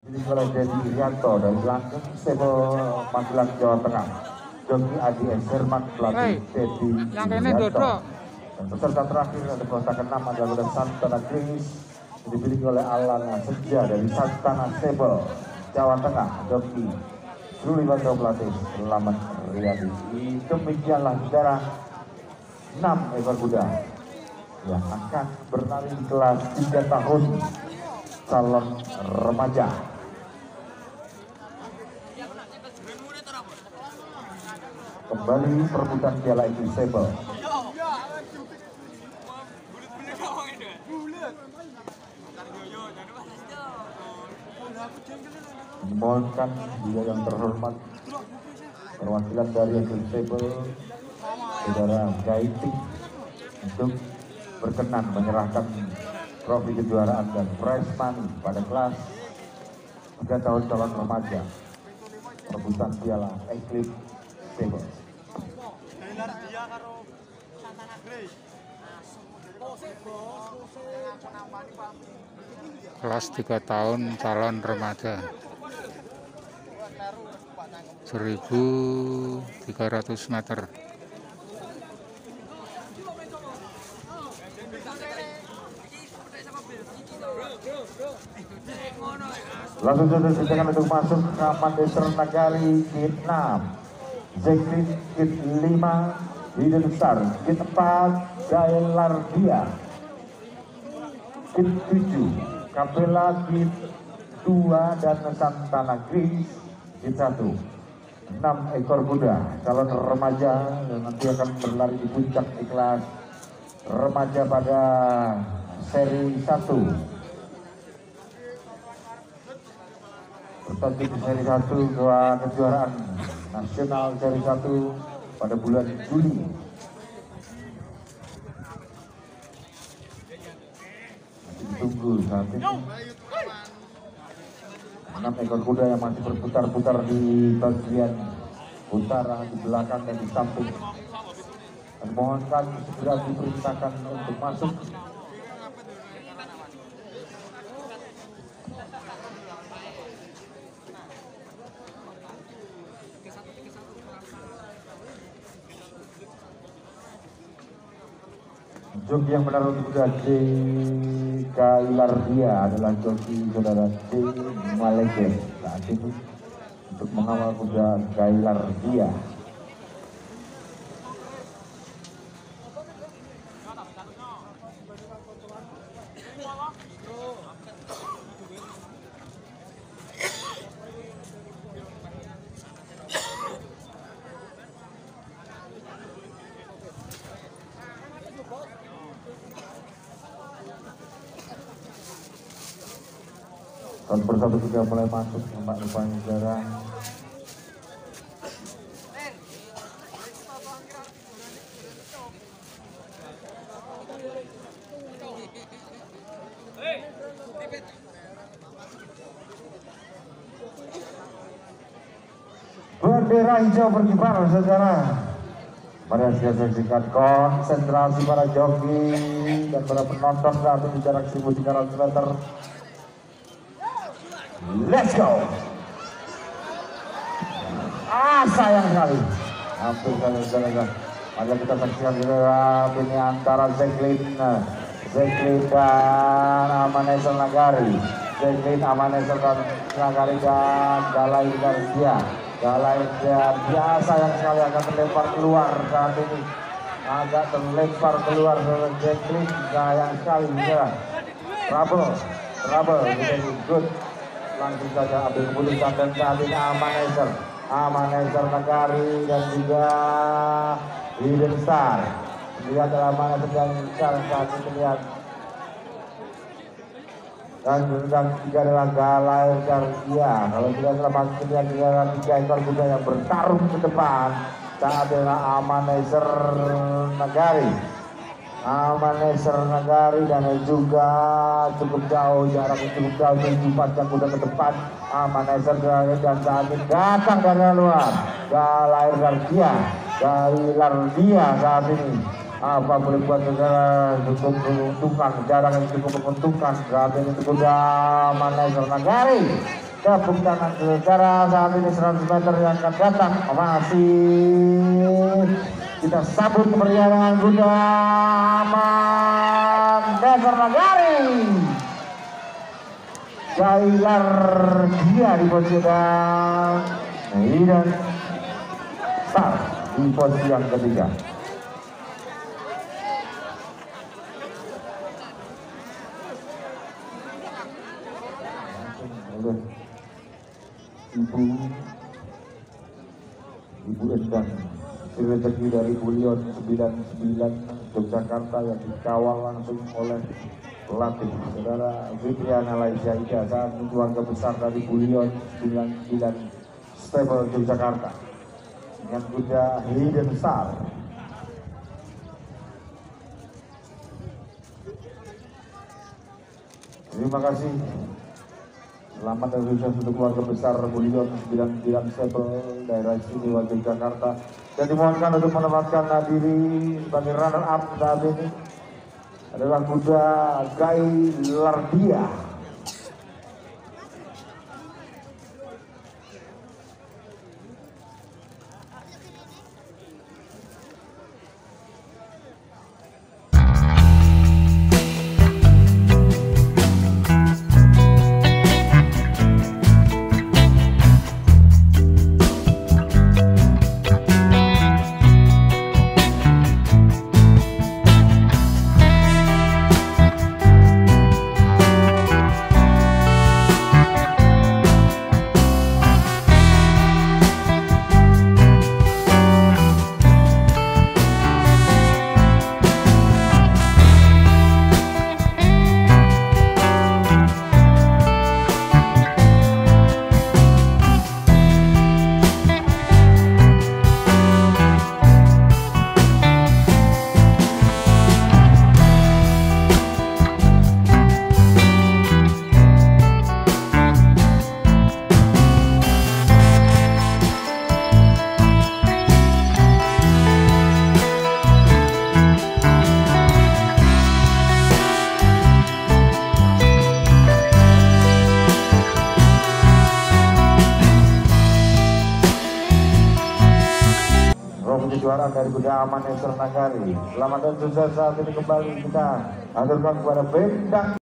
oleh Dedi Irianto dari Langgeng Stable Magelang Jawa Tengah. Joki Adi S. Herman pelatih Dedi Irianto. Dan peserta terakhir ada peserta ke-6 adalah Santana Grace dimiliki oleh Alan Senja dari Santana Stable Jawa Tengah. Joki Suliwanto pelatih Selamat Riyadi. Demikianlah saudara 6 ekor kuda yang akan berlari di kelas 3 tahun calon remaja. Kembali perebutan piala Equisable. Memohonkan juga yang terhormat perwakilan dari Equisable saudara Gaiting untuk berkenan menyerahkan trofi kejuaraan dan prize money pada kelas 3 tahun calon remaja perebutan piala Equisable. Kelas 3 tahun calon remaja 1.300 meter. Langsung saja disediakan untuk masuk Aman Desar Nagari Kit 6, Zekrit Kit 5, Ide Besar Kit 4, Gaelardia Kit 7, Kapela Kit 2 dan Santana Grace Kit 1. 6 ekor kuda calon remaja yang nanti akan berlari di puncak di kelas remaja pada seri 1. Bertanding di seri 1 kejuaraan nasional seri 1 pada bulan Juli. Tunggu saat ini 6 ekor kuda yang masih berputar-putar di bagian utara, di belakang dan di samping. Dan mohonkan segera diperintahkan untuk masuk. Joki yang menaruh di kuda C. Gaelardia adalah joki saudara C. Maleke saat ini untuk mengawal kuda Gaelardia. Tahun persatu juga mulai masuk tempat rupanya saudara. Bendera hijau berkibar saudara. Mari kita saksikan konsentrasi para joki dan para penonton saat ini jarak 1.300 meter. Let's go. Sayang sekali. Hampir saja. Mari kita saksikan ini antara Zeklin dan Amaneser Nagari. Zeklin, Amaneser Nagari dan Gaelardia. Gaelardia sayang sekali akan terlempar keluar saat ini. Agak terlempar keluar oleh Zeklin. Sayang sekali. Trouble. Good. Langsung saja ambil keputusan dan saat ini Amaneser Nagari dan juga Ide Besar. Lihat dalam Amaneser dan saat ini lihat. Dan yang ketiga adalah Gaelardia. Kalau tidak salah masih lihat 3 ekor kuda yang bertarung ke depan. Saat adalah Amaneser Nagari. Dan juga cukup jauh, jaraknya cukup jauh, menyempatkan kuda ke depan. Amaneser dan saat ini datang dari luar Gaelardia saat ini. Apa boleh buat saudara, cukup menguntungkan, jarak yang cukup menguntungkan saat ini kuda Amaneser Nagari. Tepuk tangan saudara, saat ini 100 meter yang akan datang masih kita sambut kemeriahan kuda aman Dasar Nagari. Kailar dia di posisi dan start di posisi yang ketiga. Ibu Endang rezeki dari Bulion 99 Yogyakarta yang dikawal langsung oleh pelatih saudara Fitriana Laisya Ida saat keluarga besar dari Bulion 99 Stable Yogyakarta dengan kuda Hidden Star. Terima kasih. Selamat dan sukses untuk keluarga besar Bulion 99 Stable daerah istimewa Yogyakarta. Dan dimohonkan untuk menempatkan diri sebagai runner up saat ini adalah kuda Gailardia. Juara dari kuda aman Dasar Nagari. Selamat dan sukses saat ini kembali kita aturkan kepada Bendang.